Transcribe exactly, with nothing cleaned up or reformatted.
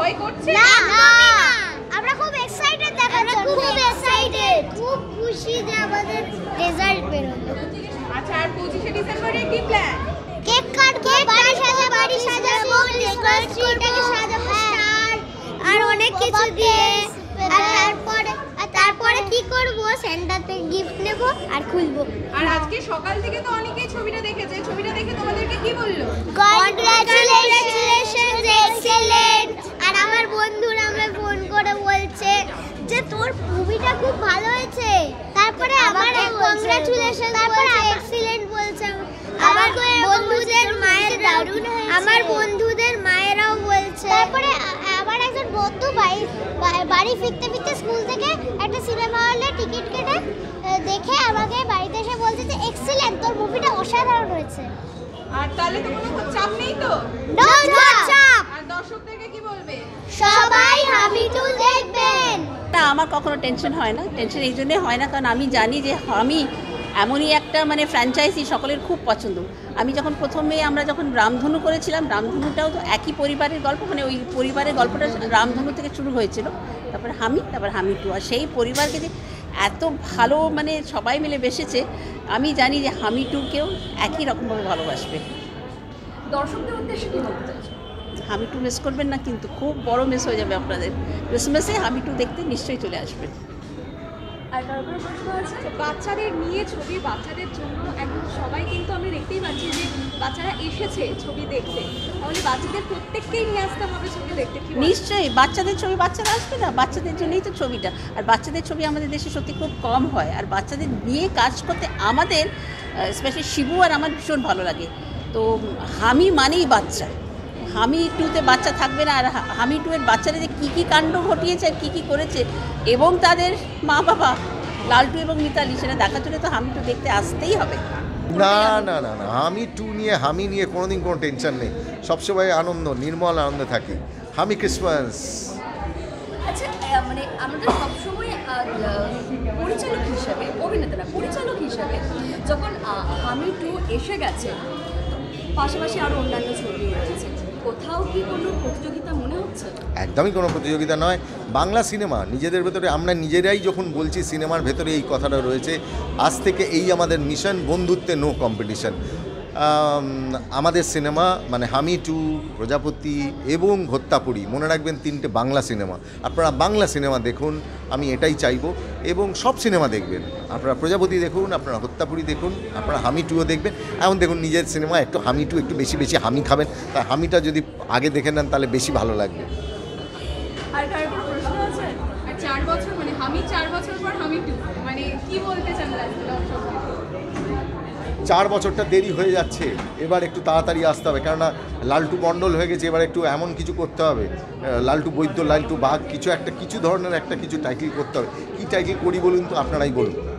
ভয় করছে? না না, আমরা খুব এক্সাইটেড দেখার জন্য, খুব এক্সাইটেড, খুব খুশি যে আমাদের রেজাল্ট বের হলো। আচ্ছা, আর পঁচিশে ডিসেম্বরে কি প্ল্যান? কেক কাটবো, বাড়ি সাজাবো, বাড়ি সাজাবো, স্কুলটাকে সাজাবো স্টার আর অনেক কিছু দিয়ে। আর তারপরে আর তারপরে কি করব? সেন্টারতে গিফট নেব আর খুলবো। আর আজকে সকাল থেকে তো অনেকেই ছবিটা দেখেছে, ছবিটা দেখে তোমাদেরকে কি বললো? Congratulations, excellent. আর আমার বন্ধুরা আমায় ফোন করে বলছে যে তোর মুভিটা খুব ভালো হয়েছে। তারপরে আমার কংগ্রাচুলেশন, তারপরে এক্সেলেন্ট বলছে। আমার বন্ধুদের মায়ের দারুণ হয়েছে, আমার বন্ধুদের মায়েরাও বলছে। তারপরে আবার একজন বন্ধু বাড়ি বাড়ি ফিরতে ফিরতে স্কুল থেকে একটা সিনেমা হলে টিকিট কেটে দেখে আমাকে বাড়িতে এসে বলছে যে এক্সেলেন্ট, তোর মুভিটা অসাধারণ হয়েছে। আর তাহলে তো কোনো চাপ নেই তো? নো চাপ। আর দর্শকদেরকে কি বলবে? সবাই হামি টু দেখবেন। না, আমার কখনো টেনশন হয় না। টেনশন এই জন্যে হয় না কারণ আমি জানি যে হামি এমনই একটা মানে ফ্র্যাঞ্চাইজি সকলের খুব পছন্দ। আমি যখন প্রথমে আমরা যখন রামধনু করেছিলাম, রামধনুটাও তো একই পরিবারের গল্প, মানে ওই পরিবারের গল্পটা রামধনু থেকে শুরু হয়েছিল, তারপরে হামি, তারপর হামি টু। আর সেই পরিবারকে যে এত ভালো মানে সবাই মিলে বেসেছে, আমি জানি যে হামি টুকেও একই রকমভাবে ভালোবাসবে। দর্শকদের উদ্দেশ্যে কি বলতে চাইছো? হামি টু মিস করবেন না, কিন্তু খুব বড় মিস হয়ে যাবে আপনাদের। ক্রিসমাসে হামি টু দেখতে নিশ্চয়ই চলে আসবেন। আর কারো কোনো প্রশ্ন আছে? বাচ্চাদের নিয়ে ছবি, বাচ্চাদের জন্য একদম সবাই কিন্তু আমরা দেখতেই পাচ্ছি যে বাচ্চারা এসেছে ছবি দেখতে, তাহলে বাচ্চাদের প্রত্যেককেই নিয়ে আসতে হবে ছবি দেখতে। নিশ্চয়ই বাচ্চাদের ছবি, বাচ্চারা আসবে না? বাচ্চাদের জন্যই তো ছবিটা। আর বাচ্চাদের ছবি আমাদের দেশে সত্যি খুব কম হয়, আর বাচ্চাদের নিয়ে কাজ করতে আমাদের স্পেশালি শিবু আর আমার ভীষণ ভালো লাগে। তো হামি মানেই বাচ্চা, হামি টুতে বাচ্চা থাকবে না? আর হামি টু এর বাচ্চারা যে কী কী কাণ্ড ঘটিয়েছে আর কী কী করেছে, এবং তাদের মা বাবা লালটু এবং মিতালি, সেটা দেখার জন্য তো হামি টু দেখতে আসতেই হবে। না না না না, হামি টু নিয়ে হামি নিয়ে কোনোদিন কোনো টেনশন নেই, সবসময় আনন্দ, নির্মল আনন্দে থাকি। হামি ক্রিসমাস। আচ্ছা, মানে আমাদের সবসময় পরিচালক হিসাবে, অভিনেতারা পরিচালক হিসাবে যখন হামি টু এসে গেছে, পাশাপাশি আরও অন্যান্য ছবি রয়েছে, কোথাও কি কোনো প্রতিযোগিতা মনে হচ্ছে? একদমই কোনো প্রতিযোগিতা নয়। বাংলা সিনেমা নিজেদের ভেতরে, আমরা নিজেরাই যখন বলছি সিনেমার ভেতরে এই কথাটা রয়েছে, আজ থেকে এই আমাদের মিশন, বন্ধুত্বে নো কম্পিটিশন। আমাদের সিনেমা মানে হামি টু, প্রজাপতি এবং হত্যাপুরী, মনে রাখবেন তিনটে বাংলা সিনেমা। আপনারা বাংলা সিনেমা দেখুন, আমি এটাই চাইবো, এবং সব সিনেমা দেখবেন। আপনারা প্রজাপতি দেখুন, আপনারা হত্যাপুরী দেখুন, আপনারা হামি টুও দেখবেন। এখন দেখুন নিজের সিনেমা, একটু হামি টু একটু বেশি বেশি হামি খাবেন, তাই হামিটা যদি আগে দেখে নেন তাহলে বেশি ভালো লাগবে। আর কার কোনো প্রশ্ন আছে? আর চার বছর মানে হামি, চার বছর পর হামি টু, মানে কি বলতে চান দর্শকদের? চার বছরটা দেরি হয়ে যাচ্ছে, এবার একটু তাড়াতাড়ি আসতে হবে, কেননা লালটু মণ্ডল হয়ে গেছে, এবার একটু এমন কিছু করতে হবে, লালটু বৈদ্য, লালটু বাঘ, কিছু একটা, কিছু ধরনের একটা কিছু টাইটেল করতে হবে। কী টাইটেল করি বলুন তো, আপনারাই বলুন।